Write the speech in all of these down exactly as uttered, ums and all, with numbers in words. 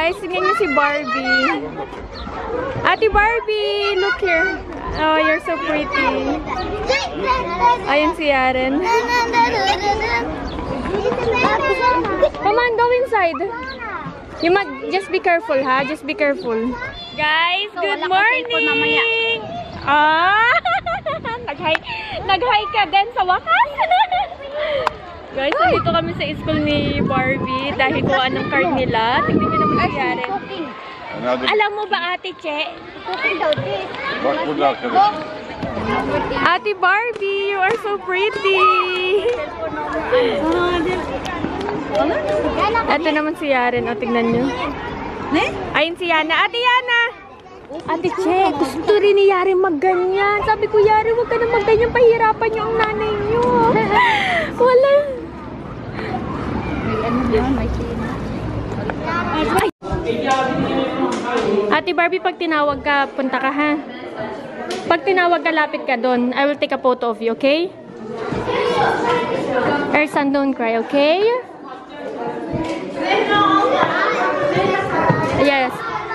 guys, tingnan niyo si Barbie. Ate Barbie, look here. Oh, you're so pretty. Ayun si Yaren. Come on, go inside. You mag just be careful, ha? Just be careful. Guys, good morning. Ah, nag-hi nag-hi ka din sa wakas. Guys, nandito kami sa school ni Barbie dahil kung anong card nila. Tingnan niyo naman si Yaren. Alam mo ba, Ate Che? Ate Barbie, you are so pretty. Ito naman si Yaren. O, tingnan nyo. Ayun si Yana. Ate Yana! Ate Che, gusto rin ni Yaren magganyan. Sabi ko, Yaren, huwag ka na magganyan. Pahirapan nyo ang nanay nyo. Wala. Ay. Ate Barbie, pag tinawag ka, punta ka, ha? Pag tinawag ka, lapit ka doon. I will take a photo of you, okay? Ersan, don't cry, okay? Yes.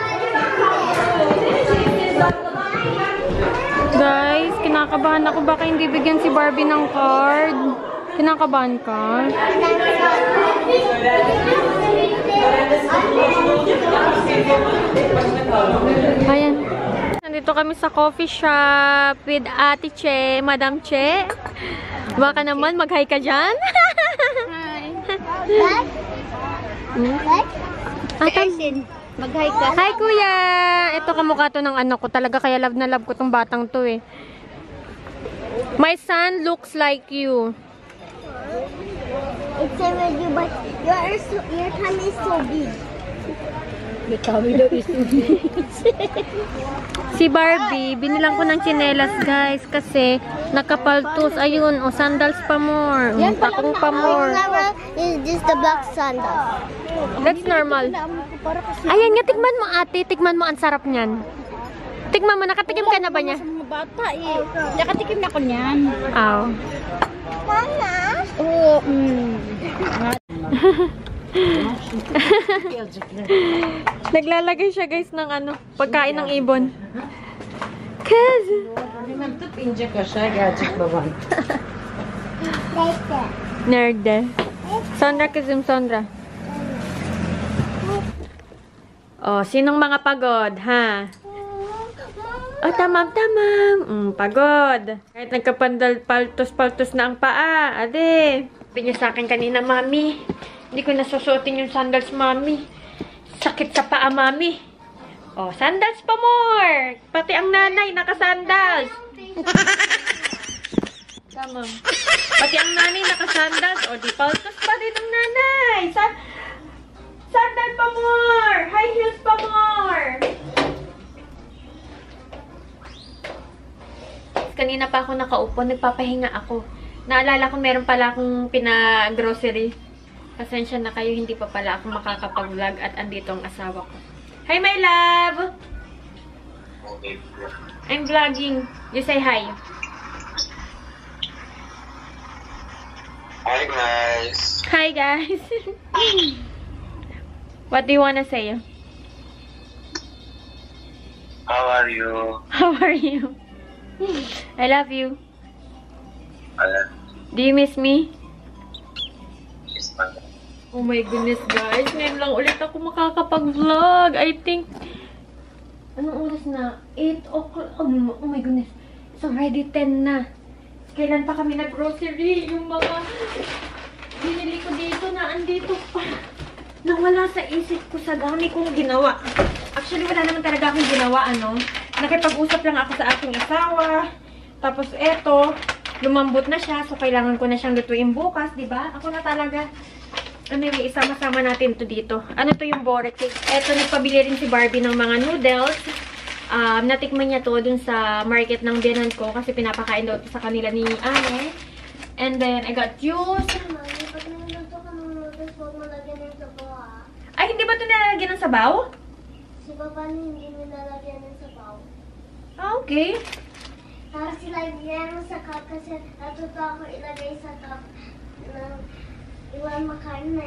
Guys, kinakabahan ako. Baka hindi bigyan si Barbie ng card. Kinakabahan ka? Ayan. Nandito kami sa coffee shop with Ate Che, Madam Che. Baka naman mag-hi ka dyan. Hi. Hmm? Mag-hi ka. Hi, Kuya! Ito kamukha to ng anak ko. Talaga kaya love na love ko tong batang to eh. My son looks like you. It's same with you, but your, so, your tummy is so big. The tummy daw is so big. Si Barbie, binilang ko ng tsinelas, guys, kasi nakapaltos. Ayun, o, oh, sandals pa more. Um, takong pa more. Is this the black sandal? That's normal. Ayan nga, tigman mo, ate. Tigman mo, ang sarap niyan. Tigman mo, nakatikim ka na ba niya? Sa mga bata eh. Nakatikim na ko niyan. Aw. Mama? Oo. Mm. Naglalagay siya, guys, ng ano, pagkain ng ibon. Cause nerd. Sondra, kizim Sondra. Oh, sinong mga pagod, ha? Oh, tamam, tamam. Mm, pagod. Kahit nagkapandal, paltos-paltos na ang paa. Ade. Sabi niya sa akin kanina, Mami, hindi ko nasusuotin yung sandals, Mami. Sakit sa paa, Mami. Oh, sandals pa more. Pati ang nanay, naka-sandals. Tamam. Pati ang nanay, naka-sandals. O, di paltos pa rin ang nanay. Sa sandal pa more. High heels pa more. Kanina pa ako nakaupo, nagpapahinga ako. Naalala ko meron pala akong pina-grocery. Pasensya na kayo, hindi pa pala ako makakapag-vlog at andito ang asawa ko. Hi, my love! I'm vlogging. You say hi. Hi, guys. Hi, guys. What do you wanna say? How are you? How are you? I love you. Alam. Do you miss me? Yes, ma'am. Oh my goodness, guys. Ngayon lang ulit ako makakapag-vlog. I think... Anong oras na? eight o'clock. Oh, oh my goodness. It's already ten na. Kailan pa kami nag-grocery? Yung mga binili ko dito na andito pa. Nawala sa isip ko sa dami kong ginawa. Actually, wala naman talaga akong ginawa, ano. Nakipag-usap lang ako sa aking asawa. Tapos, eto, lumambot na siya. So, kailangan ko na siyang lutuin bukas, di ba? Ako na talaga. Anyway, isama-sama natin to dito. Ano to yung Boracay? Eto, nagpabili rin si Barbie ng mga noodles. Um, natikman niya to dun sa market ng biyanan ko kasi pinapakain daw sa kanila ni Ane. And then, I got juice. Ay, hindi ba ito nilalagyan ng sabaw? Si Papa hindi nilalagyan ng sabaw. Ah, okay. Tapos ilagyan mo sa cup kasi natuto ako ilagay sa cup ng iwan makarne.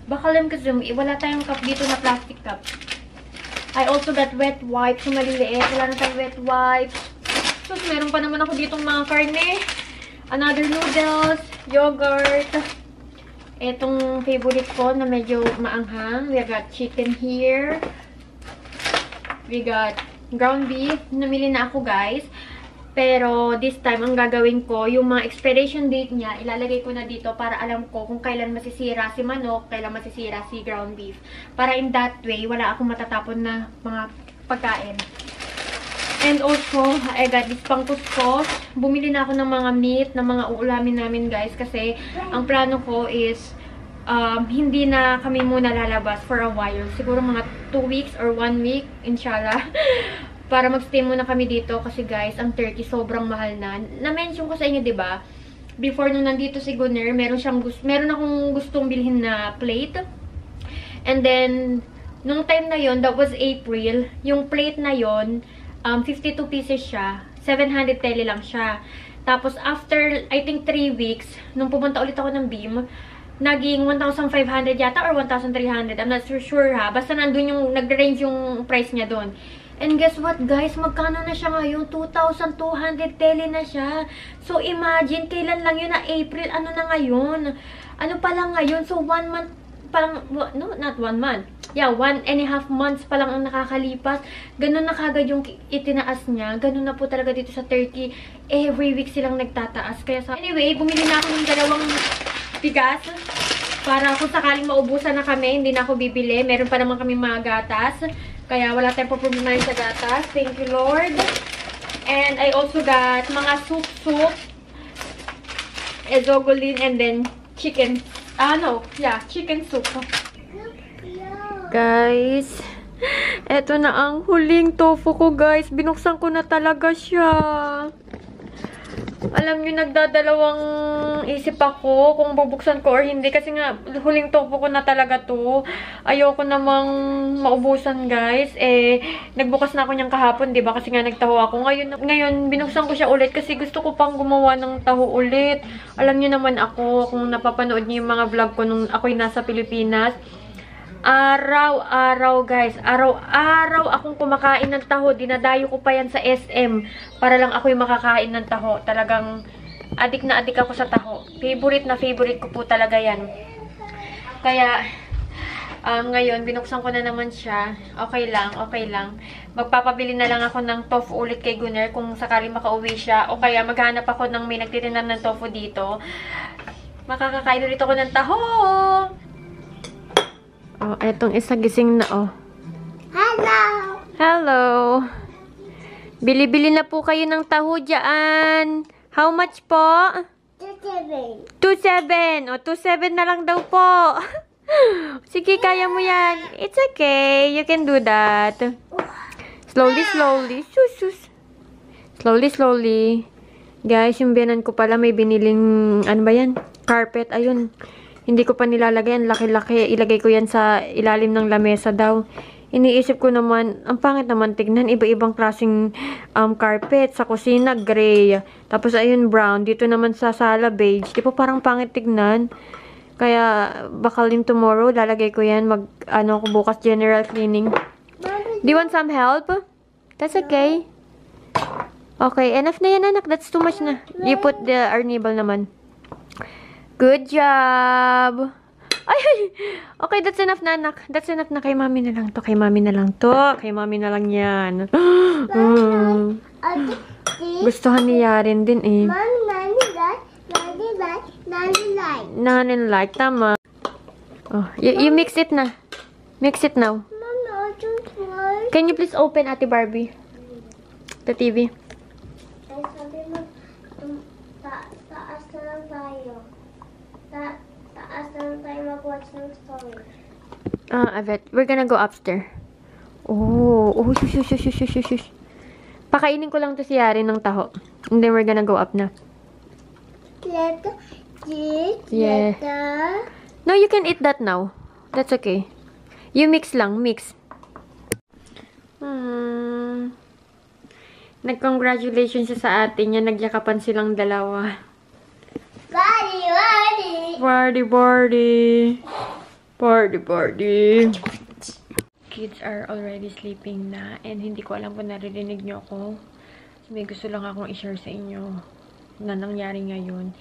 Bakalim kasi wala tayong cup dito na plastic cup. I also got wet wipes. So, maliliit. Wala na tayong wet wipes. So, meron pa naman ako ditong mga karne. Another noodles. Yogurt. Etong favorite ko na medyo maanghang. We got chicken here. We got ground beef. Namili na ako, guys. Pero, this time, ang gagawin ko, yung mga expiration date niya, ilalagay ko na dito para alam ko kung kailan masisira si manok, kailan masisira si ground beef. Para in that way, wala akong matatapon na mga pagkain. And also, I got this pangkuskus. Bumili na ako ng mga meat, ng mga uulamin namin, guys. Kasi, ang plano ko is, um, hindi na kami muna lalabas for a while. Siguro mga two weeks or one week, inshallah. Para magstay muna kami dito kasi guys, ang turkey sobrang mahal na. Na-mention ko sa inyo, 'di ba? Before nung nandito si Gunner, meron siyang gusto, meron akong gustong bilhin na plate. And then nung time na 'yon, that was April, yung plate na 'yon, um fifty-two pieces siya. seven hundred tele lang siya. Tapos after I think three weeks, nung pumunta ulit ako ng Beam, naging one thousand five hundred yata or one thousand three hundred. I'm not so sure ha. Basta nandun yung nag-range yung price niya doon. And guess what, guys? Magkano na siya ngayon? two thousand two hundred tele na siya. So, imagine, kailan lang yun na April? Ano na ngayon? Ano pa lang ngayon? So, one month pa lang, no, not one month. Yeah, one and a half months pa lang ang nakakalipas. Ganun na kagad yung itinaas niya. Ganun na po talaga dito sa Turkey. Every week silang nagtataas. Kaya sa... Anyway, bumili na ako ng dalawang bigas. Para kung sakaling maubusan na kami, hindi na ako bibili. Meron pa naman kami mga gatas. Kaya wala tayong problema sa gatas. Thank you, Lord. And I also got mga soup-soup. Ezogolin and then chicken. Ah, no. Yeah, chicken soup. Guys, eto na ang huling tofu ko, guys. Binuksan ko na talaga siya. Alam nyo, nagdadalawang isip ako kung bubuksan ko or hindi. Kasi nga, huling tofu ko na talaga to. Ayoko namang maubusan, guys. Eh, nagbukas na ako niyang kahapon, diba? Kasi nga nagtaho ako. Ngayon, ngayon, binuksan ko siya ulit kasi gusto ko pang gumawa ng taho ulit. Alam nyo naman ako, kung napapanood niyo yung mga vlog ko nung ako'y nasa Pilipinas. Araw-araw, guys. Araw-araw akong kumakain ng taho. Dinadayo ko pa yan sa S M para lang ako'y makakain ng taho. Talagang adik na adik ako sa taho. Favorite na favorite ko po talaga yan. Kaya, um, ngayon, binuksan ko na naman siya. Okay lang, okay lang. Magpapabili na lang ako ng tofu ulit kay Gunner kung sakaling makauwi siya. O kaya maghanap ako ng may nagtitinda ng tofu dito. Makakakain ulit ako ng taho. Oh, etong isa gising na, oh. Hello! Hello! Bili-bili na po kayo ng taho dyan. How much po? two seven. two seven. O, two seven na lang daw po. Sige, kaya mo yan. It's okay. You can do that. Slowly, slowly. Sus, sus. Slowly, slowly. Guys, yung biyanan ko pala may biniling, ano ba yan? Carpet. Ayun. Hindi ko pa nilalagay. Ang laki-laki. Ilagay ko yan sa ilalim ng lamesa daw. Iniisip ko naman, ang pangit naman tignan. Iba-ibang klaseng um, carpet. Sa kusina, gray. Tapos ayun, brown. Dito naman sa sala, beige. Di pa parang pangit tignan. Kaya, bakalim tomorrow, lalagay ko yan. Mag, ano ko bukas, general cleaning. Do you want some help? That's okay. Okay, enough na yan, anak. That's too much na. You put the arnibal naman. Good job! Ay, ay! Okay, that's enough na, anak. That's enough na. Kay mami na lang to. Kay mami na lang to. Kay mami na lang yan. mm. Gustuhan ni Yaren din eh. Mommy, Nanny like, Nanny like, Nanny like. Nanin like. Tama. Oh, you, you mix it na. Mix it now. Mommy, I don't like. Can you please open, Ate Barbie? The T V. Ay, sabi mo, um, ta taas na lang tayo. Ta taas na lang tayo mag-watch ng story. Ah, Avet. We're gonna go upstairs. Oh, oh, shush, shush, shush, shush, shush, shush. Pakainin ko lang to si Yari ng taho. And then we're gonna go up na. Let this, Yeah. let No, you can eat that now. That's okay. You mix lang, mix. Hmm. Nag-congratulations siya sa atin niya. Nagyakapan silang dalawa. Buddy, buddy. Bardy, bardy. Party, party! Kids are already sleeping na and hindi ko alam kung naririnig nyo ako. May gusto lang akong i-share sa inyo na nangyari ngayon.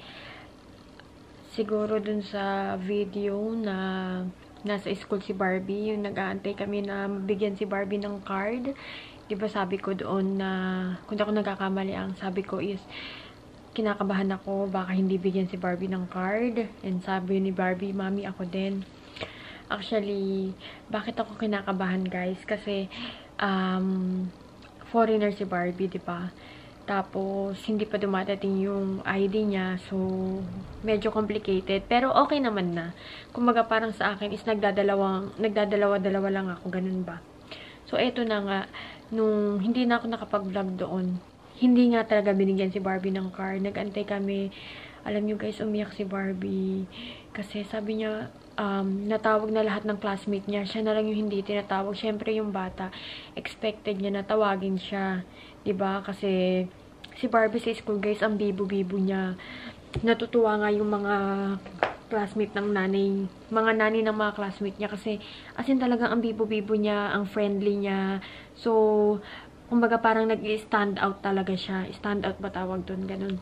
Siguro dun sa video na nasa school si Barbie, yung nag-aantay kami na bigyan si Barbie ng card. Diba sabi ko doon na, kung ako nagkakamali, ang sabi ko is, kinakabahan ako, baka hindi bigyan si Barbie ng card. And sabi ni Barbie, Mami, ako din. Actually, bakit ako kinakabahan, guys? Kasi, um, foreigner si Barbie, diba? Tapos, hindi pa dumadating yung I D niya. So, medyo complicated. Pero, okay naman na. Kumbaga, parang sa akin is nagdadalawang, nagdadalawa-dalawa lang ako. Ganun ba? So, eto na nga. Nung hindi na ako nakapag-vlog doon, hindi nga talaga binigyan si Barbie ng card. Nag-antay kami. Alam nyo guys, umiyak si Barbie. Kasi sabi niya, um, natawag na lahat ng classmate niya. Siya na lang yung hindi tinatawag. Siyempre yung bata, expected niya na tawagin siya. Diba? Kasi si Barbie sa school guys, ang bibo-bibo niya. Natutuwa nga yung mga classmate ng nanay, mga nanay ng mga classmate niya. Kasi as in talagang ang bibo-bibo niya, ang friendly niya. So, kumbaga parang nag-stand out talaga siya. Stand out ba tawag doon? Ganun.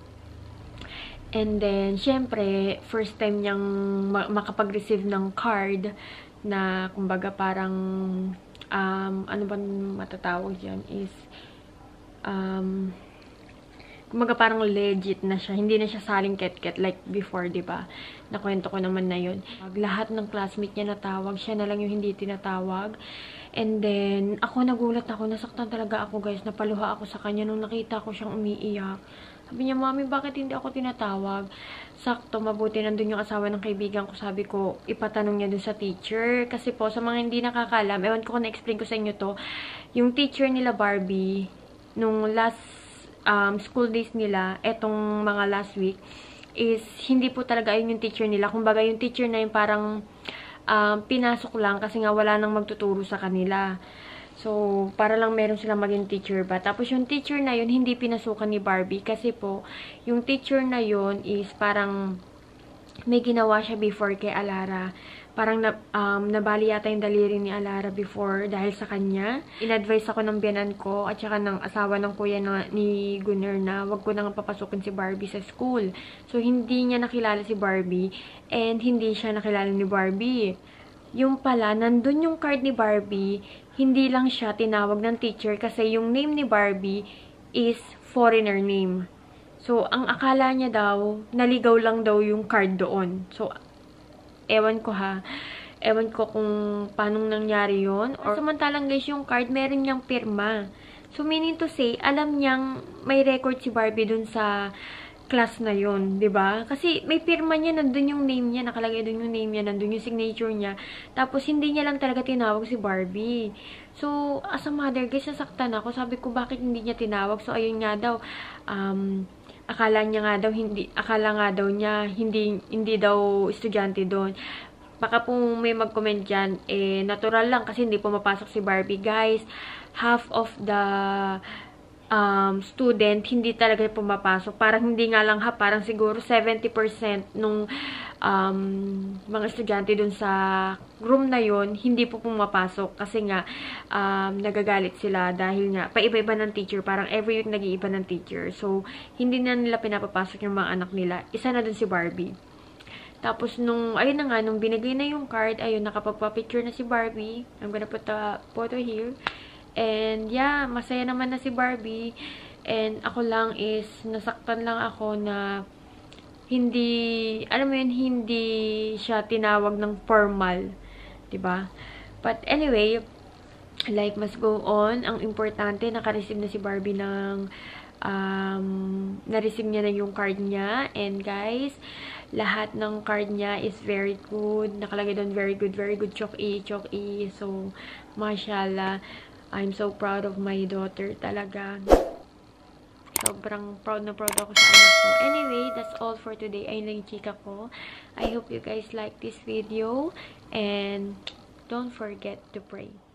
And then, syempre, first time niyang ma makapag-receive ng card na, kumbaga parang, um, ano ba matatawag yan is, um, kumbaga parang legit na siya. Hindi na siya saling ket-ket like before, diba? Nakwento ko naman na yun. Lahat ng classmate niya natawag. Siya na lang yung hindi tinatawag. And then, ako nagulat ako. Nasaktan talaga ako, guys. Napaluha ako sa kanya nung nakita ko siyang umiiyak. Sabi niya, Mami, bakit hindi ako tinatawag? Sakto, mabuti nandun yung asawa ng kaibigan ko. Sabi ko, ipatanong niya dun sa teacher. Kasi po, sa mga hindi nakakalam, ewan ko kung na-explain ko sa inyo to, yung teacher nila Barbie, nung last Um, school days nila, etong mga last week, is hindi po talaga yun yung teacher nila. Kumbaga, yung teacher na yung parang um, pinasok lang kasi nga wala nang magtuturo sa kanila. So, para lang meron silang maging teacher ba. Tapos, yung teacher na yun, hindi pinasukan ni Barbie kasi po, yung teacher na yun is parang may ginawa siya before kay Alara. Parang na, um, nabali yata yung daliri ni Alara before dahil sa kanya. In-advise ako ng biyanan ko at saka ng asawa ng kuya na, ni Gunner na wag ko nang papasukin si Barbie sa school. So, hindi niya nakilala si Barbie and hindi siya nakilala ni Barbie. Yung pala, nandun yung card ni Barbie, hindi lang siya tinawag ng teacher kasi yung name ni Barbie is foreigner name. So, ang akala niya daw, naligaw lang daw yung card doon. So, ewan ko ha. Ewan ko kung paano nangyari yun. Or samantalang guys, yung card, meron niyang pirma. So, meaning to say, alam niyang may record si Barbie dun sa class na yun, ba diba? Kasi may pirma niya, nandun yung name niya, nakalagay dun yung name niya, nandun yung signature niya. Tapos, hindi niya lang talaga tinawag si Barbie. So, as a mother, guys, nasaktan ako. Sabi ko, bakit hindi niya tinawag? So, ayun nga daw, um, akala niya nga daw hindi akala nga daw niya hindi hindi daw estudyante doon. Baka po may mag-comment diyan, eh natural lang kasi hindi pumapasok si Barbie, guys. Half of the um student hindi talaga pumapasok. Parang hindi nga lang ha, parang siguro seventy percent nung um mga estudyante dun sa room na yon hindi po pumapasok kasi nga um nagagalit sila dahil nga paiba-iba ng teacher, parang every week nag-iiba ng teacher. So, hindi na nila pinapapasok yung mga anak nila. Isa na dun si Barbie. Tapos, nung, ayun na nga, nung binigay na yung card, ayun, nakapagpa-picture na si Barbie. I'm gonna put a photo here. And, yeah, masaya naman na si Barbie. And, ako lang is, nasaktan lang ako na hindi, alam mo yun, hindi siya tinawag ng formal. Diba? But, anyway, life must go on. Ang importante, naka-receive na si Barbie ng, um, na-receive niya na yung card niya. And, guys, lahat ng card niya is very good. Nakalagay doon, very good, very good, chok-i, chok-i. So, mashallah. I'm so proud of my daughter talaga. Sobrang proud na proud ako sa anak ko. Anyway, that's all for today. Ayun lang yung chika ko. I hope you guys like this video. And don't forget to pray.